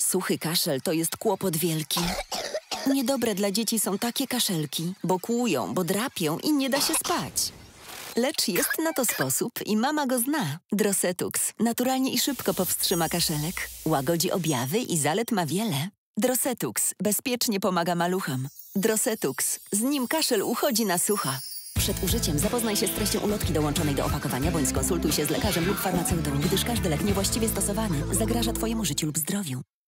Suchy kaszel to jest kłopot wielki. Niedobre dla dzieci są takie kaszelki, bo kłują, bo drapią i nie da się spać. Lecz jest na to sposób i mama go zna. Drosetux naturalnie i szybko powstrzyma kaszelek, łagodzi objawy i zalet ma wiele. Drosetux bezpiecznie pomaga maluchom. Drosetux, z nim kaszel uchodzi na sucho. Przed użyciem zapoznaj się z treścią ulotki dołączonej do opakowania bądź skonsultuj się z lekarzem lub farmaceutą, gdyż każdy lek niewłaściwie stosowany zagraża Twojemu życiu lub zdrowiu.